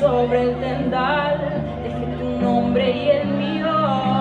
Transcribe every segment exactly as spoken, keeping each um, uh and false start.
sobre el tendal, dejé tu nombre y el mío,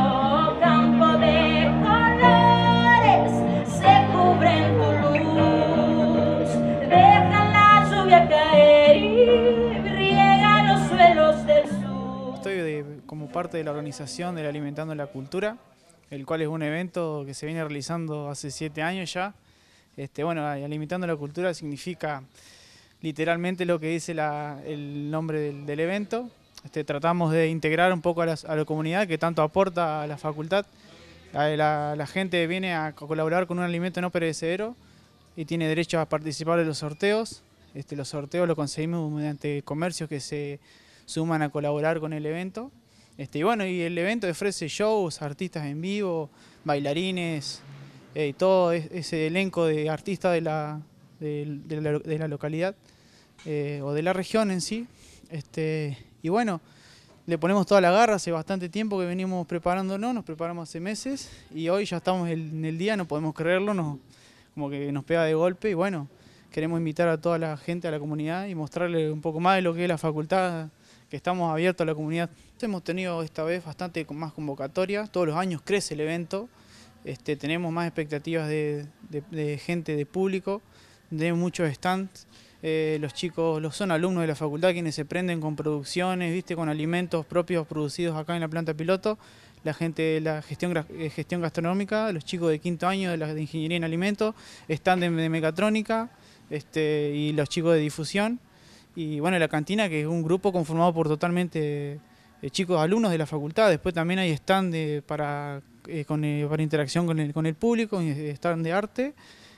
campo de colores, se cubren tu luz, dejan la lluvia caer y riega los suelos del sur. Estoy de, como parte de la organización del Alimentando la Cultura, el cual es un evento que se viene realizando hace siete años ya. Este, bueno, Alimentando la Cultura significa literalmente lo que dice la, el nombre del, del evento. Este, tratamos de integrar un poco a, las, a la comunidad que tanto aporta a la facultad. A la, la gente viene a colaborar con un alimento no perecedero y tiene derecho a participar de los sorteos. Este, los sorteos los conseguimos mediante comercios que se suman a colaborar con el evento. Este, y bueno, y el evento ofrece shows, artistas en vivo, bailarines, eh, y todo ese elenco de artistas de la, de, de la, de la localidad eh, o de la región en sí. Este, y bueno, le ponemos toda la garra, hace bastante tiempo que venimos preparándonos, nos preparamos hace meses y hoy ya estamos en el día, no podemos creerlo, nos, como que nos pega de golpe y bueno, queremos invitar a toda la gente, a la comunidad y mostrarle un poco más de lo que es la facultad, que estamos abiertos a la comunidad. Hemos tenido esta vez bastante más convocatorias, todos los años crece el evento, este, tenemos más expectativas de, de, de gente, de público, tenemos muchos stands. Eh, los chicos los son alumnos de la facultad quienes se prenden con producciones, viste, con alimentos propios producidos acá en la planta piloto, la gente de la gestión, eh, gestión gastronómica, los chicos de quinto año de la de ingeniería en alimentos, están de, de mecatrónica este, y los chicos de difusión y bueno, la cantina, que es un grupo conformado por totalmente eh, chicos alumnos de la facultad. Después también hay stand de, para, eh, con, eh, para interacción con el, con el público, stand de arte.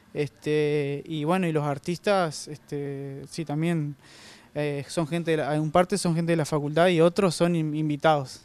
Este, y bueno, y los artistas, este, sí, también eh, son gente, de la, un parte son gente de la facultad y otros son invitados.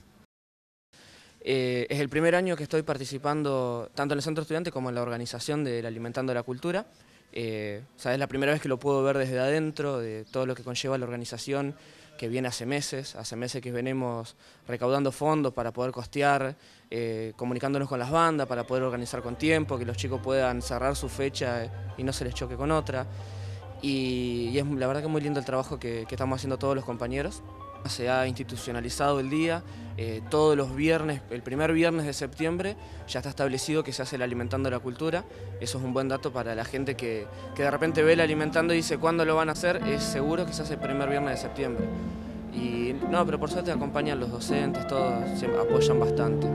Eh, es el primer año que estoy participando tanto en el Centro Estudiante como en la organización del Alimentando la Cultura. Eh, o sea, es la primera vez que lo puedo ver desde adentro, de todo lo que conlleva la organización, que viene hace meses, hace meses que venimos recaudando fondos para poder costear, eh, comunicándonos con las bandas para poder organizar con tiempo, que los chicos puedan cerrar su fecha y no se les choque con otra. Y, y es la verdad que es muy lindo el trabajo que, que estamos haciendo todos los compañeros. Se ha institucionalizado el día, eh, todos los viernes, el primer viernes de septiembre ya está establecido que se hace el Alimentando la Cultura. Eso es un buen dato para la gente que, que de repente ve el Alimentando y dice ¿cuándo lo van a hacer? Es seguro que se hace el primer viernes de septiembre. Y no, pero por suerte acompañan los docentes, todos se apoyan bastante.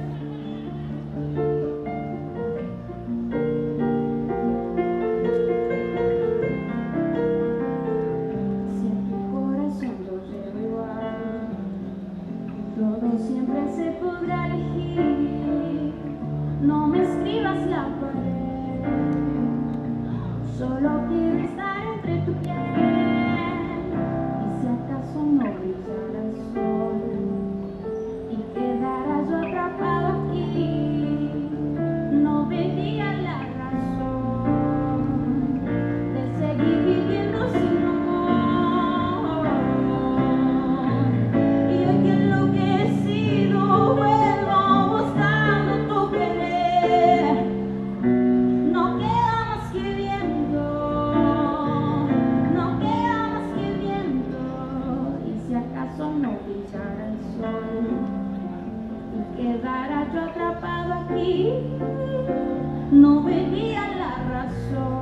Todo siempre se podrá elegir, no me escribas la pared, solo quiero estar entre tu piel, y si acaso no brillara el sol, y quedara yo atrapado aquí, no vería la razón de seguir viviendo sin amor, y hoy que enloquecido vuelvo buscando tu querer, no queda más que viento, no queda más que viento, y si acaso no brillara el sol y quedara yo atrapado aquí, no vería la razón